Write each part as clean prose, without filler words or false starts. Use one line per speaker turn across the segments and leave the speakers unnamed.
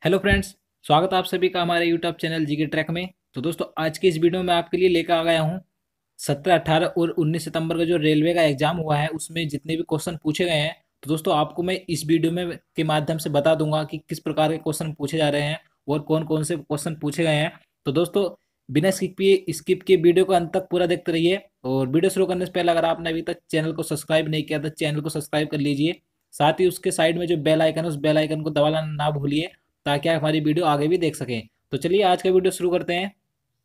Hello friends. स्वागत है आप सभी का हमारे यूट्यूब चैनल जीके ट्रैक में। तो दोस्तों आज की इस वीडियो में आपके लिए लेकर आ गया हूँ 17, 18 और 19 सितंबर का जो रेलवे का एग्जाम हुआ है उसमें जितने भी क्वेश्चन पूछे गए हैं। तो दोस्तों आपको मैं इस वीडियो में के माध्यम से बता दूंगा कि किस प्रकार के क्वेश्चन पूछे जा रहे हैं और कौन कौन से क्वेश्चन पूछे गए हैं। तो दोस्तों बिना स्किप के वीडियो को अंत तक पूरा देखते रहिए। और वीडियो शुरू करने से पहले अगर आपने अभी तक चैनल को सब्सक्राइब नहीं किया तो चैनल को सब्सक्राइब कर लीजिए। साथ ही उसके साइड में जो बेल आइकन है उस बेल आइकन को दबाना ना भूलिए ताकि आप हमारी वीडियो आगे भी देख सकें। तो चलिए आज का वीडियो शुरू करते हैं।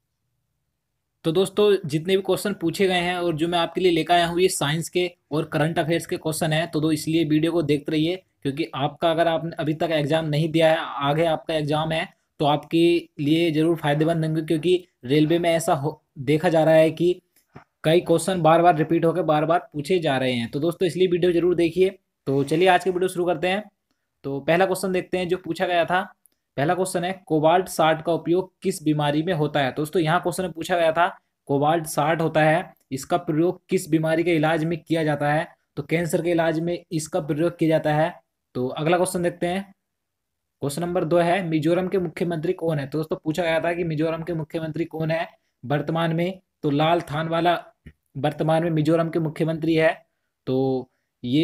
तो दोस्तों जितने भी क्वेश्चन पूछे गए हैं और जो मैं आपके लिए लेकर आया हूँ ये साइंस के और करंट अफेयर्स के क्वेश्चन हैं। तो इसलिए वीडियो को देखते रहिए क्योंकि आपका अगर आपने अभी तक एग्जाम नहीं दिया है, आगे आपका एग्जाम है, तो आपके लिए जरूर फायदेमंद होंगे क्योंकि रेलवे में ऐसा देखा जा रहा है कि कई क्वेश्चन बार बार रिपीट होकर बार बार पूछे जा रहे हैं। तो दोस्तों इसलिए वीडियो जरूर देखिए। तो चलिए आज की वीडियो शुरू करते हैं। तो पहला क्वेश्चन देखते हैं जो पूछा गया था। पहला क्वेश्चन है कोबाल्ट 60 का उपयोग किस बीमारी में होता है। दोस्तों यहाँ क्वेश्चन में पूछा गया था कोबाल्ट 60 होता है, इसका प्रयोग किस बीमारी के इलाज में किया जाता है। तो कैंसर के इलाज में इसका प्रयोग किया जाता है। तो अगला क्वेश्चन देखते हैं। क्वेश्चन नंबर 2 है मिजोरम के मुख्यमंत्री कौन है। तो दोस्तों पूछा गया था कि मिजोरम के मुख्यमंत्री कौन है वर्तमान में। तो लाल थानवाला वर्तमान में मिजोरम के मुख्यमंत्री है। तो ये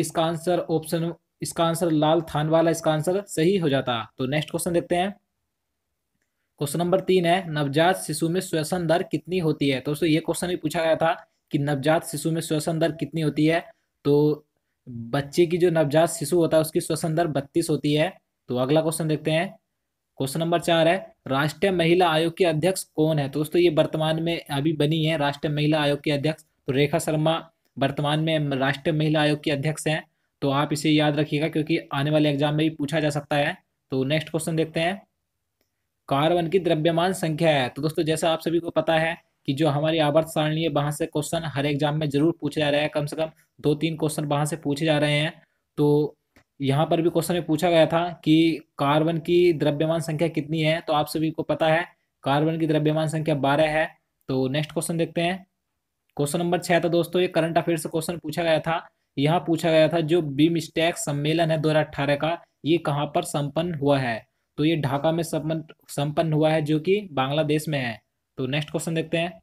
इसका आंसर लाल थानवाला इसका आंसर सही हो जाता। तो नेक्स्ट क्वेश्चन देखते हैं। क्वेश्चन नंबर 3 है नवजात शिशु में श्वसन दर कितनी होती है। तो दोस्तों ये क्वेश्चन भी पूछा गया था कि नवजात शिशु में श्वसन दर कितनी होती है। तो बच्चे की जो नवजात शिशु होता है उसकी श्वसन दर 32 होती है। तो अगला क्वेश्चन देखते हैं। क्वेश्चन नंबर 4 है राष्ट्रीय महिला आयोग की अध्यक्ष कौन है। तो दोस्तों ये वर्तमान में अभी बनी है राष्ट्रीय महिला आयोग की अध्यक्ष। तो रेखा शर्मा वर्तमान में राष्ट्रीय महिला आयोग की अध्यक्ष हैं। तो आप इसे याद रखिएगा क्योंकि आने वाले एग्जाम में भी पूछा जा सकता है। तो नेक्स्ट क्वेश्चन देखते हैं। कार्बन की द्रव्यमान संख्या है। तो दोस्तों जैसा आप सभी को पता है कि जो हमारी आवर्त सारणी है वहां से क्वेश्चन हर एग्जाम में जरूर पूछे जा रहे हैं, कम से कम 2-3 क्वेश्चन वहां से पूछे जा रहे हैं। तो यहाँ पर भी क्वेश्चन में पूछा गया था कि कार्बन की द्रव्यमान संख्या कितनी है। तो आप सभी को पता है कार्बन की द्रव्यमान संख्या 12 है। तो नेक्स्ट क्वेश्चन देखते हैं। क्वेश्चन नंबर 6 था दोस्तों ये करंट अफेयर से क्वेश्चन पूछा गया था। यहाँ पूछा गया था जो बीम स्टैक सम्मेलन है 2018 का ये कहाँ पर संपन्न हुआ है। तो ये ढाका में संपन्न हुआ है जो कि बांग्लादेश में है। तो नेक्स्ट क्वेश्चन देखते हैं।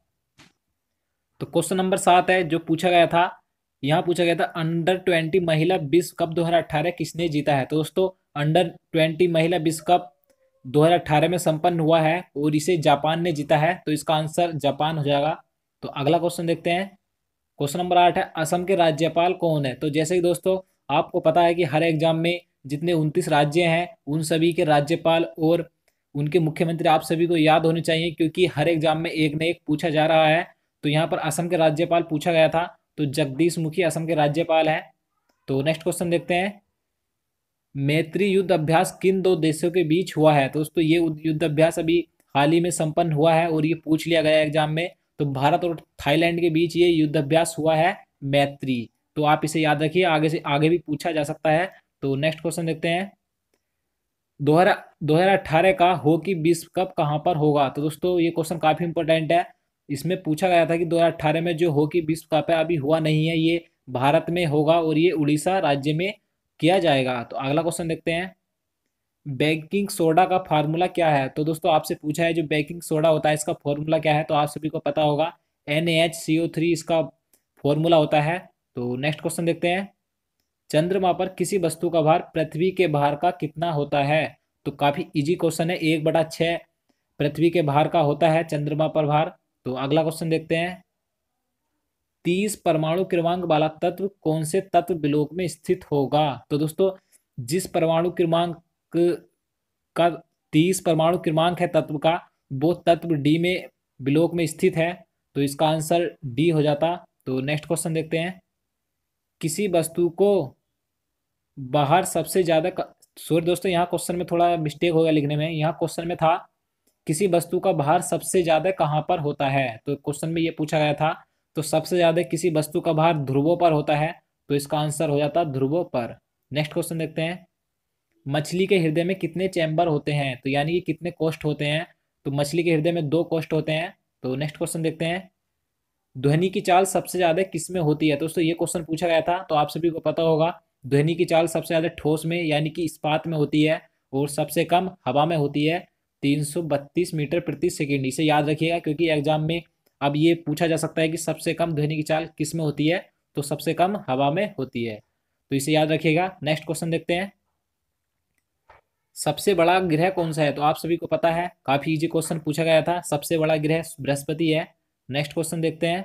तो क्वेश्चन नंबर 7 है जो पूछा गया था। यहाँ पूछा गया था अंडर 20 महिला विश्व कप 2018 किसने जीता है। तो दोस्तों अंडर 20 महिला विश्व कप 2018 में संपन्न हुआ है और इसे जापान ने जीता है। तो इसका आंसर जापान हो जाएगा। तो अगला क्वेश्चन देखते हैं। क्वेश्चन नंबर 8 है असम के राज्यपाल कौन है। तो जैसे कि दोस्तों आपको पता है कि हर एग्जाम में जितने 29 राज्य हैं उन सभी के राज्यपाल और उनके मुख्यमंत्री आप सभी को याद होने चाहिए क्योंकि हर एग्जाम में एक न एक पूछा जा रहा है। तो यहाँ पर असम के राज्यपाल पूछा गया था। तो जगदीश मुखी असम के राज्यपाल हैं। तो नेक्स्ट क्वेश्चन देखते हैं। मैत्री युद्ध अभ्यास किन दो देशों के बीच हुआ है। तो दोस्तों ये युद्ध अभ्यास अभी हाल ही में संपन्न हुआ है और ये पूछ लिया गया एग्जाम में। तो भारत और थाईलैंड के बीच ये युद्ध अभ्यास हुआ है मैत्री। तो आप इसे याद रखिए, आगे से आगे भी पूछा जा सकता है। तो नेक्स्ट क्वेश्चन देखते हैं। 2018 का हॉकी विश्व कप कहाँ पर होगा। तो दोस्तों ये क्वेश्चन काफी इंपॉर्टेंट है। इसमें पूछा गया था कि 2018 में जो हॉकी विश्व कप है अभी हुआ नहीं है, ये भारत में होगा और ये उड़ीसा राज्य में किया जाएगा। तो अगला क्वेश्चन देखते हैं। बेकिंग सोडा का फार्मूला क्या है। तो दोस्तों आपसे पूछा है जो बेकिंग सोडा होता है इसका फॉर्मूला क्या है। तो आप सभी को पता होगा NaHCO3 इसका फॉर्मूला होता है। तो नेक्स्ट क्वेश्चन देखते हैं। चंद्रमा पर किसी वस्तु का भार पृथ्वी के भार का कितना होता है। तो काफी इजी क्वेश्चन है, 1/6 पृथ्वी के भार का होता है चंद्रमा पर भार। तो अगला क्वेश्चन देखते हैं। 30 परमाणु क्रमांक वाला तत्व कौन से तत्व विलोक में स्थित होगा। तो दोस्तों जिस परमाणु क्रमांक का 30 परमाणु क्रमांक है तत्व का वो तत्व डी में विलोक में स्थित है। तो इसका आंसर डी हो जाता। तो नेक्स्ट क्वेश्चन देखते हैं। किसी वस्तु को बाहर सबसे ज्यादा सॉरी दोस्तों यहाँ क्वेश्चन में थोड़ा मिस्टेक हो गया लिखने में। यहाँ क्वेश्चन में था किसी वस्तु का भार सबसे ज्यादा कहाँ पर होता है। तो क्वेश्चन में ये पूछा गया था। तो सबसे ज्यादा किसी वस्तु का भार ध्रुवों पर होता है। तो इसका आंसर हो जाता ध्रुवों पर। नेक्स्ट क्वेश्चन देखते हैं। मछली के हृदय में कितने चैम्बर होते हैं। तो यानी कि कितने कोष्ठ होते हैं। तो मछली के हृदय में 2 कोष्ठ होते हैं। तो नेक्स्ट क्वेश्चन देखते हैं। ध्वनि की चाल सबसे ज्यादा किस में होती है। तो दोस्तों ये क्वेश्चन पूछा गया था। तो आप सभी को पता होगा ध्वनि की चाल सबसे ज्यादा ठोस में यानी कि इस्पात में होती है और सबसे कम हवा में होती है 332 मीटर प्रति सेकेंड। इसे याद रखिएगा क्योंकि एग्जाम में अब ये पूछा जा सकता है कि सबसे कम ध्वनि की चाल किस में होती है, तो सबसे कम हवा में होती है, तो इसे याद रखिएगा। नेक्स्ट क्वेश्चन देखते हैं। सबसे बड़ा ग्रह कौन सा है? तो आप सभी को पता है, काफी इजी क्वेश्चन पूछा गया था। सबसे बड़ा ग्रह बृहस्पति है। नेक्स्ट क्वेश्चन देखते हैं।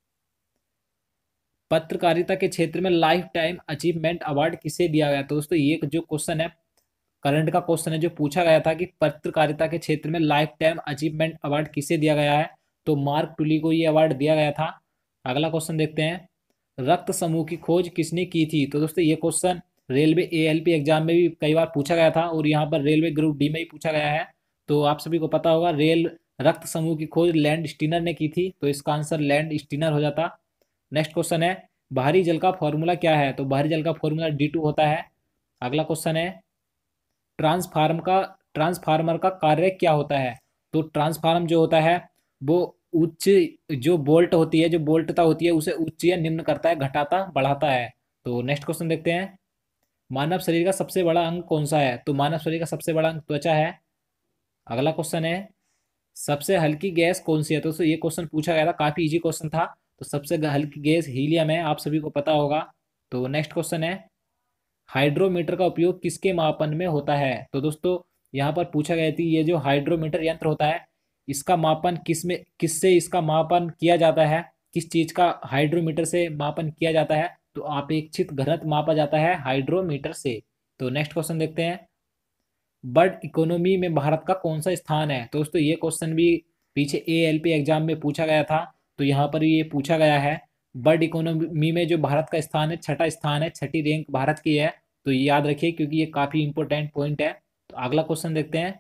पत्रकारिता के क्षेत्र में लाइफ टाइम अचीवमेंट अवार्ड किसे दिया गया? तो दोस्तों ये जो क्वेश्चन है, करंट का क्वेश्चन है, जो पूछा गया था कि पत्रकारिता के क्षेत्र में लाइफ टाइम अचीवमेंट अवार्ड किसे दिया गया है, तो मार्क टुली को ये अवार्ड दिया गया था। अगला क्वेश्चन देखते हैं। रक्त समूह की खोज किसने की थी? तो दोस्तों ये क्वेश्चन रेलवे एएलपी एग्जाम में भी कई बार पूछा गया था और यहाँ पर रेलवे ग्रुप डी में ही पूछा गया है। तो आप सभी को पता होगा, रक्त समूह की खोज लैंड स्टीनर ने की थी, तो इसका आंसर लैंड स्टीनर हो जाता। नेक्स्ट क्वेश्चन है, बाहरी जल का फॉर्मूला क्या है? तो बाहरी जल का फॉर्मूला D2 होता है। अगला क्वेश्चन है, ट्रांसफार्म का ट्रांसफार्मर का कार्य क्या होता है? तो ट्रांसफार्म जो होता है वो उच्च जो बोल्ट होती है, जो बोल्टता होती है, उसे उच्च या निम्न करता है, घटाता बढ़ाता है। तो नेक्स्ट क्वेश्चन देखते हैं। मानव शरीर का सबसे बड़ा अंग कौन सा है? तो मानव शरीर का सबसे बड़ा अंग त्वचा है। अगला क्वेश्चन है, सबसे हल्की गैस कौन सी है? तो ये क्वेश्चन पूछा गया था, काफी इजी क्वेश्चन था। तो सबसे हल्की गैस हीलियम है, आप सभी को पता होगा। तो नेक्स्ट क्वेश्चन है, हाइड्रोमीटर का उपयोग किसके मापन में होता है? तो दोस्तों यहाँ पर पूछा गया थी, ये जो हाइड्रोमीटर यंत्र होता है, इसका मापन किससे इसका मापन किया जाता है? किस चीज का हाइड्रोमीटर से मापन किया जाता है? तो अपेक्षित घनत्व मापा जाता है हाइड्रोमीटर से। तो नेक्स्ट क्वेश्चन देखते हैं। बर्ड इकोनॉमी में भारत का कौन सा स्थान है? तो दोस्तों ये क्वेश्चन भी पीछे एएलपी एग्जाम में पूछा गया था, तो यहाँ पर ये पूछा गया है। बर्ड इकोनॉमी में जो भारत का स्थान है, छठा स्थान है, छठी रैंक भारत की है। तो ये याद रखिए क्योंकि ये काफी इंपॉर्टेंट पॉइंट है। तो अगला क्वेश्चन देखते हैं।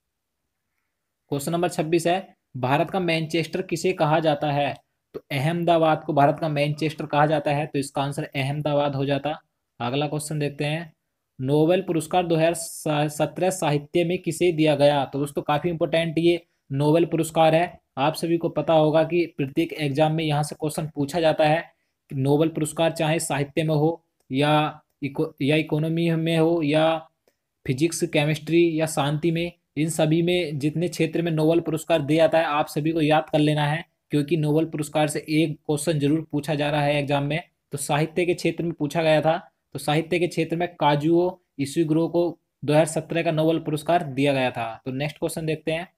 क्वेश्चन नंबर 26 है, भारत का मैनचेस्टर किसे कहा जाता है? तो अहमदाबाद को भारत का मैनचेस्टर कहा जाता है, तो इसका आंसर अहमदाबाद हो जाता। अगला क्वेश्चन देखते हैं। नोबेल पुरस्कार 2017 साहित्य में किसे दिया गया? तो दोस्तों काफी इंपॉर्टेंट ये नोबेल पुरस्कार है। आप सभी को पता होगा कि प्रत्येक एग्जाम में यहाँ से क्वेश्चन पूछा जाता है कि नोबेल पुरस्कार चाहे साहित्य में हो या इकोनॉमी में हो या फिजिक्स केमिस्ट्री या शांति में, इन सभी में जितने क्षेत्र में नोबेल पुरस्कार दिया जाता है, आप सभी को याद कर लेना है क्योंकि नोबेल पुरस्कार से एक क्वेश्चन जरूर पूछा जा रहा है एग्जाम में। तो साहित्य के क्षेत्र में पूछा गया था, तो साहित्य के क्षेत्र में काजुओ इशिगुरो को 2017 का नोबेल पुरस्कार दिया गया था। तो नेक्स्ट क्वेश्चन देखते हैं।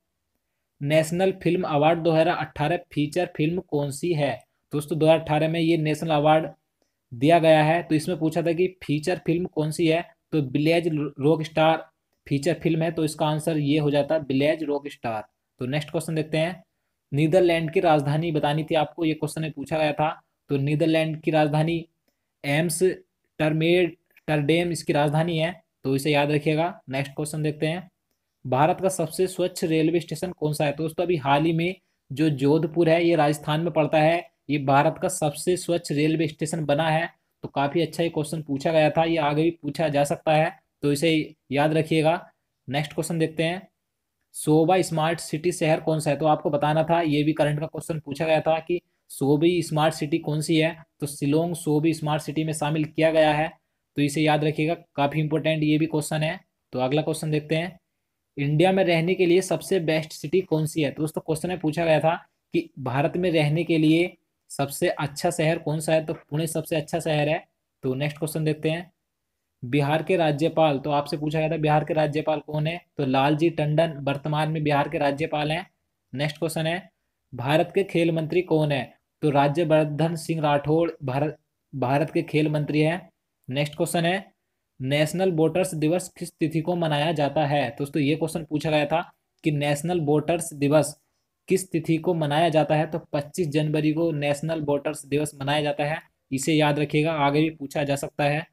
National film award 2018 feature film कौन सी है? दोस्तों 2018 में ये नेशनल अवार्ड दिया गया है, तो इसमें पूछा था कि फीचर फिल्म कौन सी है, तो village rock star feature film है, तो इसका आंसर ये हो जाता है विलेज रॉक स्टार। तो नेक्स्ट क्वेश्चन देखते हैं। नीदरलैंड की राजधानी बतानी थी आपको, ये क्वेश्चन में पूछा गया था। तो नीदरलैंड की राजधानी एम्स टर्मेड टर्डेम इसकी राजधानी है, तो इसे याद रखिएगा। नेक्स्ट क्वेश्चन देखते हैं। भारत का सबसे स्वच्छ रेलवे स्टेशन कौन सा है? तो दोस्तों अभी हाल ही में जो जोधपुर है, ये राजस्थान में पड़ता है, ये भारत का सबसे स्वच्छ रेलवे स्टेशन बना है। तो काफी अच्छा ये क्वेश्चन पूछा गया था, ये आगे भी पूछा जा सकता है, तो इसे याद रखिएगा। नेक्स्ट क्वेश्चन देखते हैं। सोबा स्मार्ट सिटी शहर कौन सा है? तो आपको बताना था, ये भी करंट का क्वेश्चन पूछा गया था कि सोबी स्मार्ट सिटी कौन सी है, तो शिलोंग सोबी स्मार्ट सिटी में शामिल किया गया है, तो इसे याद रखिएगा, काफी इंपॉर्टेंट ये भी क्वेश्चन है। तो अगला क्वेश्चन देखते हैं। इंडिया में रहने के लिए सबसे बेस्ट सिटी कौन सी है? तो दोस्तों क्वेश्चन में पूछा गया था कि भारत में रहने के लिए सबसे अच्छा शहर कौन सा है, तो पुणे सबसे अच्छा शहर है। तो नेक्स्ट क्वेश्चन देखते हैं। बिहार के राज्यपाल, तो आपसे पूछा गया था बिहार के राज्यपाल कौन है, तो लालजी टंडन वर्तमान में बिहार के राज्यपाल हैं। नेक्स्ट क्वेश्चन है। भारत के खेल मंत्री कौन है? तो राज्यवर्धन सिंह राठौड़ भारत भारत के खेल मंत्री हैं। नेक्स्ट क्वेश्चन है। नेशनल वोटर्स दिवस किस तिथि को मनाया जाता है? दोस्तों ये क्वेश्चन पूछा गया था कि नेशनल वोटर्स दिवस किस तिथि को मनाया जाता है, तो 25 जनवरी को नेशनल वोटर्स दिवस मनाया जाता है, इसे याद रखिएगा, आगे भी पूछा जा सकता है।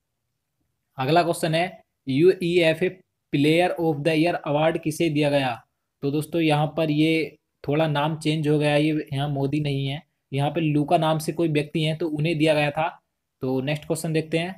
अगला क्वेश्चन है। UEFA player of the year award किसे दिया गया? तो दोस्तों यहाँ पर ये थोड़ा नाम चेंज हो गया, ये यहाँ मोदी नहीं है, यहाँ पे लूका नाम से कोई व्यक्ति हैं, तो उन्हें दिया गया था। तो नेक्स्ट क्वेश्चन देखते हैं।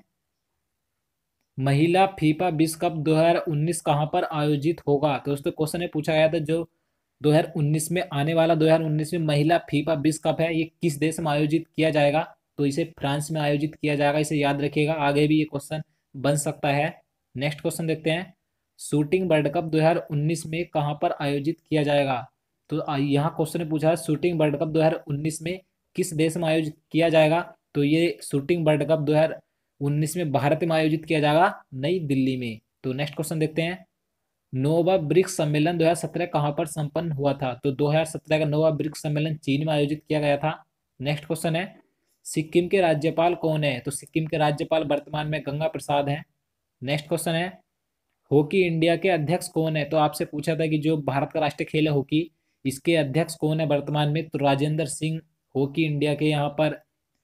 महिला फीफा विश्व कप 2019 कहाँ पर आयोजित होगा? तो दोस्तों क्वेश्चन में पूछा गया था जो 2019 में आने वाला 2019 में महिला फीफा विश्व कप है, ये किस देश में आयोजित किया जाएगा? तो इसे फ्रांस में आयोजित किया जाएगा, इसे याद रखिएगा, आगे भी ये क्वेश्चन बन सकता है। नेक्स्ट क्वेश्चन देखते हैं। शूटिंग वर्ल्ड कप 2019 में कहाँ पर आयोजित किया जाएगा? तो यहाँ क्वेश्चन ने पूछा है शूटिंग वर्ल्ड कप 2019 में किस देश में आयोजित किया जाएगा? तो ये शूटिंग वर्ल्ड कप 2019 में भारत में आयोजित किया जाएगा, नई दिल्ली में। तो नेक्स्ट क्वेश्चन देखते हैं। नोवा ब्रिक्स सम्मेलन 2017 कहाँ पर संपन्न हुआ था? तो 2017 का नोवा ब्रिक्स सम्मेलन चीन में आयोजित किया गया था। नेक्स्ट क्वेश्चन है, सिक्किम के राज्यपाल कौन है? तो सिक्किम के राज्यपाल वर्तमान में गंगा प्रसाद हैं। नेक्स्ट क्वेश्चन है, हॉकी इंडिया के अध्यक्ष कौन है? तो आपसे पूछा था कि जो भारत का राष्ट्रीय खेल है हॉकी, इसके अध्यक्ष कौन है वर्तमान में? तो राजेंद्र सिंह हॉकी इंडिया के यहाँ पर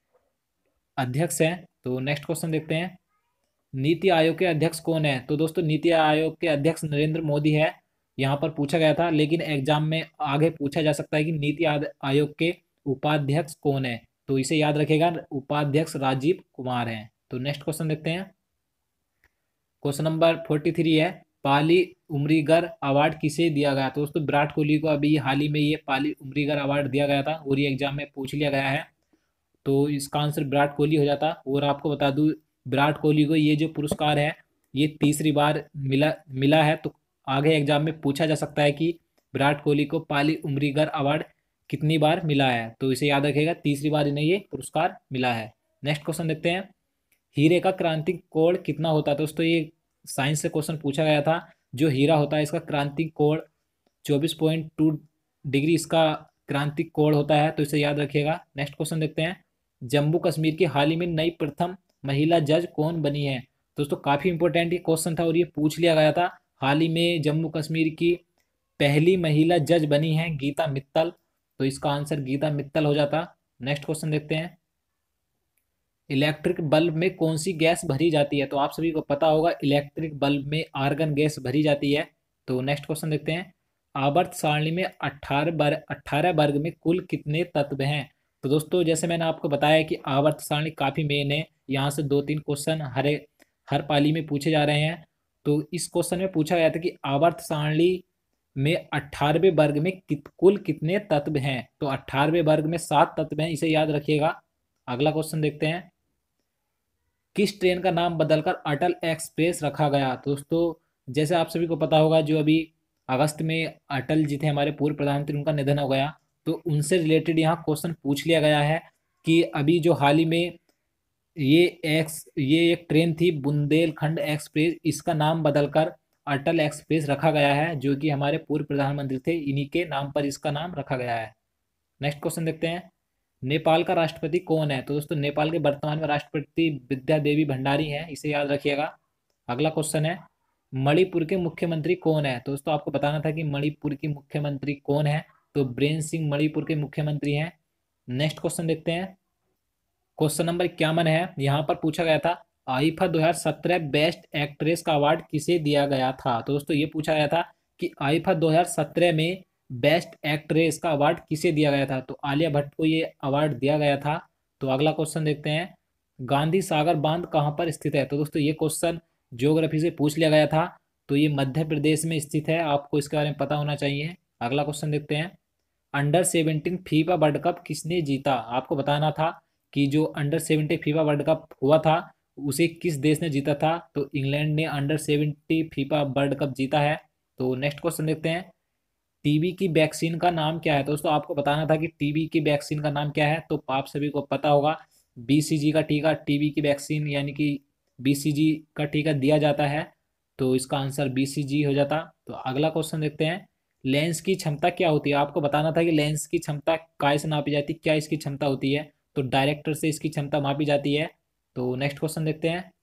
अध्यक्ष हैं। तो नेक्स्ट क्वेश्चन देखते हैं, नीति आयोग के अध्यक्ष कौन है? तो दोस्तों नीति आयोग के अध्यक्ष नरेंद्र मोदी है। यहाँ पर पूछा गया था, लेकिन एग्जाम में आगे पूछा जा सकता है कि नीति आयोग के उपाध्यक्ष कौन है? तो इसे याद रखेगा, उपाध्यक्ष राजीव कुमार हैं। तो नेक्स्ट क्वेश्चन देखते हैं। क्वेश्चन नंबर 43 है, पाली उमरीगर अवार्ड किसे दिया गया? तो दोस्तों विराट कोहली को अभी हाल ही में ये पाली उमरीगर अवार्ड दिया गया था और ये एग्जाम में पूछ लिया गया है। तो इसका आंसर विराट कोहली हो जाता। और आपको बता दूं, विराट कोहली को ये जो पुरस्कार है ये तीसरी बार मिला मिला है। तो आगे एग्जाम में पूछा जा सकता है कि विराट कोहली को पाली उमरीगर अवार्ड कितनी बार मिला है? तो इसे याद रखेगा, तीसरी बार इन्हें ये पुरस्कार मिला है। नेक्स्ट क्वेश्चन देखते हैं, हीरे का क्रांतिक कोण कितना होता है? दोस्तों ये साइंस से क्वेश्चन पूछा गया था। जो हीरा होता है इसका क्रांतिक कोण 24.2 डिग्री इसका क्रांतिक कोण होता है। तो इसे याद रखिएगा। नेक्स्ट क्वेश्चन देखते हैं, जम्मू कश्मीर की हाल ही में नई प्रथम महिला जज कौन बनी है? दोस्तों काफी इंपॉर्टेंट ये क्वेश्चन था और ये पूछ लिया गया था। हाल ही में जम्मू कश्मीर की पहली महिला जज बनी है गीता मित्तल। तो इसका आंसर गीता मित्तल हो जाता। नेक्स्ट क्वेश्चन देखते हैं, इलेक्ट्रिक बल्ब में कौन सी गैस भरी जाती है? तो आप सभी को पता होगा इलेक्ट्रिक बल्ब में आर्गन गैस भरी जाती है। तो नेक्स्ट क्वेश्चन देखते हैं, आवर्त सारणी में 18 वर्ग में कुल कितने तत्व हैं? तो दोस्तों जैसे मैंने आपको बताया कि आवर्त सारणी काफी मेन है, यहाँ से 2-3 क्वेश्चन हर पाली में पूछे जा रहे हैं। तो इस क्वेश्चन में पूछा गया था कि आवर्त सारणी में 18वें वर्ग में कुल कितने तत्व हैं? तो 18वें वर्ग में 7 तत्व हैं, इसे याद रखिएगा। अगला क्वेश्चन देखते हैं, किस ट्रेन का नाम बदलकर अटल एक्सप्रेस रखा गया? तो दोस्तों जैसे आप सभी को पता होगा, जो अभी अगस्त में अटल जी थे हमारे पूर्व प्रधानमंत्री, उनका निधन हो गया। तो उनसे रिलेटेड यहाँ क्वेश्चन पूछ लिया गया है कि अभी जो हाल ही में ये एक ट्रेन थी बुंदेलखंड एक्सप्रेस, इसका नाम बदलकर अटल एक्सप्रेस रखा गया है, जो कि हमारे पूर्व प्रधानमंत्री थे, इन्हीं के नाम पर इसका नाम रखा गया है। नेक्स्ट क्वेश्चन देखते हैं, नेपाल का राष्ट्रपति कौन है? तो दोस्तों नेपाल के वर्तमान में राष्ट्रपति विद्या देवी भंडारी हैं, इसे याद रखिएगा। अगला क्वेश्चन है, मणिपुर के मुख्यमंत्री कौन है? तो दोस्तों आपको बताना था कि मणिपुर की मुख्यमंत्री कौन है। तो बीरेन सिंह मणिपुर के मुख्यमंत्री हैं। नेक्स्ट क्वेश्चन देखते हैं, क्वेश्चन नंबर 51 है, यहाँ पर पूछा गया था आईफा 2017 बेस्ट एक्ट्रेस का अवार्ड किसे दिया गया था? तो दोस्तों ये पूछा गया था कि आईफा 2017 में बेस्ट एक्ट्रेस का अवार्ड किसे दिया गया था? तो आलिया भट्ट को ये अवार्ड दिया गया था। तो अगला क्वेश्चन देखते हैं, गांधी सागर बांध कहाँ पर स्थित है? तो दोस्तों ये क्वेश्चन ज्योग्राफी से पूछ लिया गया था। तो ये मध्य प्रदेश में स्थित है, आपको इसके बारे में पता होना चाहिए। अगला क्वेश्चन देखते हैं, अंडर 17 फीफा वर्ल्ड कप किसने जीता? आपको बताना था कि जो अंडर 17 फीफा वर्ल्ड कप हुआ था उसे किस देश ने जीता था? तो इंग्लैंड ने अंडर 17 फीफा वर्ल्ड कप जीता है। तो नेक्स्ट क्वेश्चन देखते हैं, टीबी की वैक्सीन का नाम क्या है? तो दोस्तों आपको बताना था कि टीबी की वैक्सीन का नाम क्या है। तो आप सभी को पता होगा, बीसीजी का टीका टीबी की वैक्सीन यानी कि बीसीजी का टीका दिया जाता है। तो इसका आंसर बीसीजी हो जाता। तो अगला क्वेश्चन देखते हैं, लेंस की क्षमता क्या होती है? आपको बताना था कि लेंस की क्षमता काय से नापी जाती है, क्या इसकी क्षमता होती है? तो डायरेक्टर से इसकी क्षमता मापी जाती है। तो नेक्स्ट क्वेश्चन देखते हैं,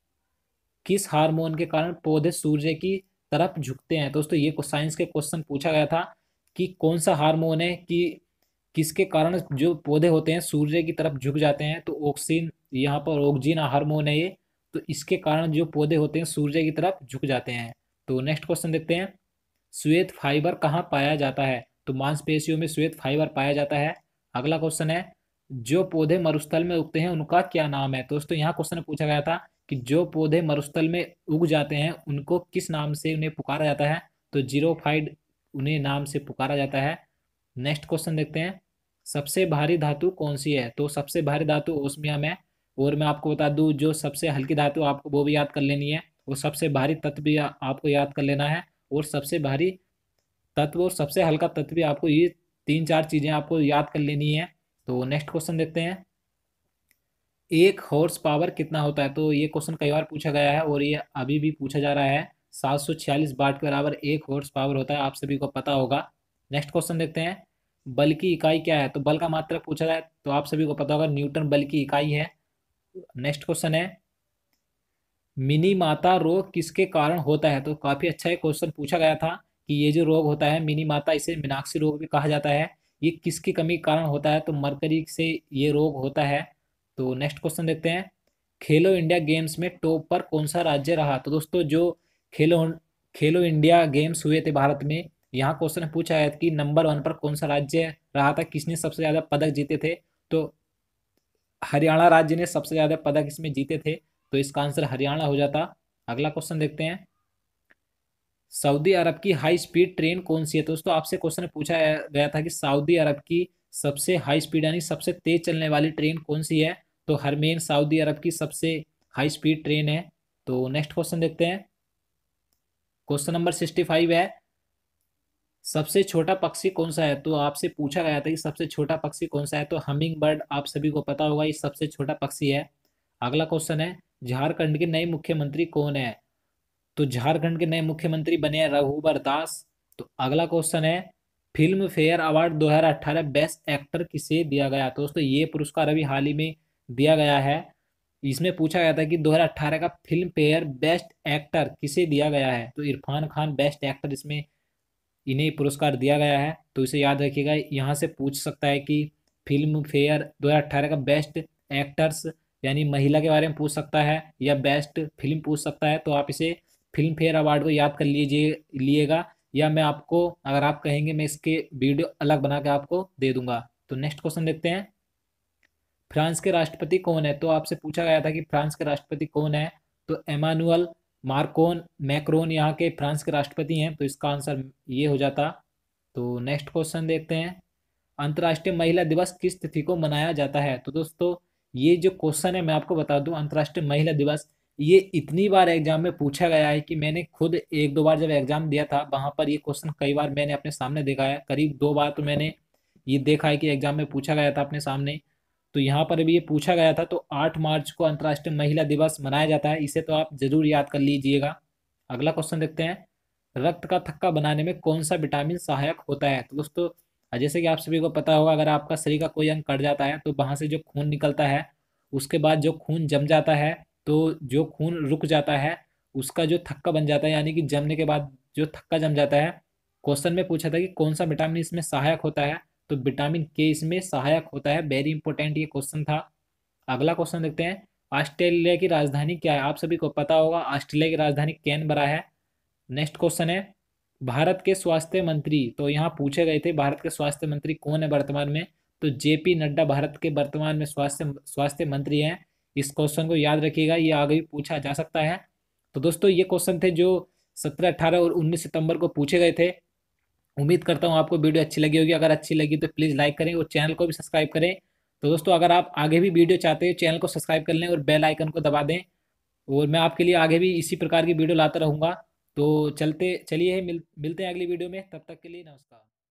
किस हार्मोन के कारण पौधे सूर्य की तरफ झुकते हैं? दोस्तों ये साइंस के क्वेश्चन पूछा गया था कि कौन सा हार्मोन है कि किसके कारण जो पौधे होते हैं सूर्य की तरफ झुक जाते हैं? तो ऑक्सीन, यहाँ पर ऑक्सीन हार्मोन है ये। तो इसके कारण जो पौधे होते हैं सूर्य की तरफ झुक जाते हैं। तो नेक्स्ट क्वेश्चन देखते हैं, श्वेत फाइबर कहाँ पाया जाता है? तो मांसपेशियों में श्वेत फाइबर पाया जाता है। अगला क्वेश्चन है, जो पौधे मरुस्थल में उगते हैं उनका क्या नाम है? दोस्तों यहाँ क्वेश्चन पूछा गया था कि जो पौधे मरुस्थल में उग जाते हैं उनको किस नाम से उन्हें पुकारा जाता है? तो जीरोफाइट उन्हें नाम से पुकारा जाता है। नेक्स्ट क्वेश्चन देखते हैं, सबसे भारी धातु कौन सी है? तो सबसे भारी धातु ओस्मियम है। और मैं आपको बता दूं, जो सबसे हल्की धातु आपको वो भी याद कर लेनी है, वो सबसे भारी तत्व भी आपको याद कर लेना है, और सबसे भारी तत्व और सबसे हल्का तत्व भी आपको, ये तीन चार चीजें आपको याद कर लेनी है। तो नेक्स्ट क्वेश्चन देखते हैं। एक हॉर्स पावर कितना होता है? तो ये क्वेश्चन कई बार पूछा गया है और ये अभी भी पूछा जा रहा है। 746 वाट के बराबर एक हॉर्स पावर होता है, आप सभी को पता होगा। नेक्स्ट क्वेश्चन देखते हैं। बल की इकाई क्या है? तो बल का मात्रक पूछा जाए तो आप सभी को पता होगा, न्यूटन बल की इकाई है। नेक्स्ट क्वेश्चन है, मिनी माता रोग किसके कारण होता है? तो काफी अच्छा एक क्वेश्चन पूछा गया था कि ये जो रोग होता है मिनी माता, इसे मीनाक्षी रोग भी कहा जाता है, ये किसकी कमी के कारण होता है? तो मरकरी से ये रोग होता है। तो नेक्स्ट क्वेश्चन देखते हैं। खेलो इंडिया गेम्स में टॉप पर कौन सा राज्य रहा? तो दोस्तों जो खेलो खेलो इंडिया गेम्स हुए थे भारत में, यहाँ क्वेश्चन पूछा है कि नंबर 1 पर कौन सा राज्य रहा था, किसने सबसे ज्यादा पदक जीते थे? तो हरियाणा राज्य ने सबसे ज्यादा पदक इसमें जीते थे, तो इसका आंसर हरियाणा हो जाता। अगला क्वेश्चन देखते हैं। सऊदी अरब की हाई स्पीड ट्रेन कौन सी है? तो दोस्तों आपसे क्वेश्चन पूछा गया था कि सऊदी अरब की सबसे हाई स्पीड यानी सबसे तेज चलने वाली ट्रेन कौन सी है? तो हरमेन सऊदी अरब की सबसे हाई स्पीड ट्रेन है। तो नेक्स्ट क्वेश्चन देखते हैं। क्वेश्चन नंबर 65 है, सबसे छोटा पक्षी कौन सा है? तो आपसे पूछा गया था कि सबसे छोटा पक्षी कौन सा है, तो हमिंग बर्ड आप सभी को पता होगा, ये सबसे छोटा पक्षी है। अगला क्वेश्चन है, झारखंड के नए मुख्यमंत्री कौन है? तो झारखंड के नए मुख्यमंत्री बने हैं रघुवर दास। तो अगला क्वेश्चन है, Filmfare award 2018 best actor किसे दिया गया? तो दोस्तों ये पुरस्कार अभी हाल ही में दिया गया है। इसमें पूछा गया था कि 2018 का फिल्म फेयर बेस्ट एक्टर किसे दिया गया है? तो इरफान खान बेस्ट एक्टर इसमें इन्हें पुरस्कार दिया गया है। तो इसे याद रखिएगा, यहाँ से पूछ सकता है कि फिल्म फेयर 2018 का बेस्ट एक्टर्स यानी महिला के बारे में पूछ सकता है, या बेस्ट फिल्म पूछ सकता है। तो आप इसे फिल्म फेयर अवार्ड को याद कर लिएगा, या मैं आपको, अगर आप कहेंगे, मैं इसके वीडियो अलग बना के आपको दे दूंगा। तो नेक्स्ट क्वेश्चन देखते हैं। फ्रांस के राष्ट्रपति कौन है? तो आपसे पूछा गया था कि फ्रांस के राष्ट्रपति कौन है? तो एमानुअल मार्कोन मैक्रोन यहाँ के फ्रांस के राष्ट्रपति हैं, तो इसका आंसर ये हो जाता। तो नेक्स्ट क्वेश्चन देखते हैं। अंतर्राष्ट्रीय महिला दिवस किस तिथि को मनाया जाता है? तो दोस्तों ये जो क्वेश्चन है मैं आपको बता दूं, अंतर्राष्ट्रीय महिला दिवस ये इतनी बार एग्जाम में पूछा गया है कि मैंने खुद एक दो बार जब एग्जाम दिया था वहां पर ये क्वेश्चन कई बार मैंने अपने सामने देखा है, करीब 2 बार तो मैंने ये देखा है कि एग्जाम में पूछा गया था अपने सामने। तो यहाँ पर भी ये पूछा गया था। तो 8 मार्च को अंतर्राष्ट्रीय महिला दिवस मनाया जाता है, इसे तो आप जरूर याद कर लीजिएगा। अगला क्वेश्चन देखते हैं। रक्त का थक्का बनाने में कौन सा विटामिन सहायक होता है? तो दोस्तों जैसे कि आप सभी को पता होगा, अगर आपका शरीर का कोई अंग कट जाता है तो वहां से जो खून निकलता है, उसके बाद जो खून जम जाता है, तो जो खून रुक जाता है उसका जो थक्का बन जाता है, यानी कि जमने के बाद जो थक्का जम जाता है। क्वेश्चन में पूछा था कि कौन सा विटामिन इसमें सहायक होता है? तो विटामिन के इसमें सहायक होता है। वेरी इंपॉर्टेंट ये क्वेश्चन था। अगला क्वेश्चन देखते हैं। ऑस्ट्रेलिया की राजधानी क्या है? आप सभी को पता होगा, ऑस्ट्रेलिया की राजधानी कैनबरा है। नेक्स्ट क्वेश्चन है, भारत के स्वास्थ्य मंत्री, तो यहाँ पूछे गए थे भारत के स्वास्थ्य मंत्री कौन है वर्तमान में? तो जेपी नड्डा भारत के वर्तमान में स्वास्थ्य स्वास्थ्य मंत्री हैं। इस क्वेश्चन को याद रखिएगा, ये आगे भी पूछा जा सकता है। तो दोस्तों ये क्वेश्चन थे जो 17, 18 और 19 सितंबर को पूछे गए थे। उम्मीद करता हूँ आपको वीडियो अच्छी लगी होगी। अगर अच्छी लगी तो प्लीज़ लाइक करें और चैनल को भी सब्सक्राइब करें। तो दोस्तों अगर आप आगे भी वीडियो चाहते हैं, चैनल को सब्सक्राइब कर लें और बेल आइकन को दबा दें, और मैं आपके लिए आगे भी इसी प्रकार की वीडियो लाता रहूँगा। तो चलिए मिलते हैं अगली वीडियो में, तब तक के लिए नमस्कार।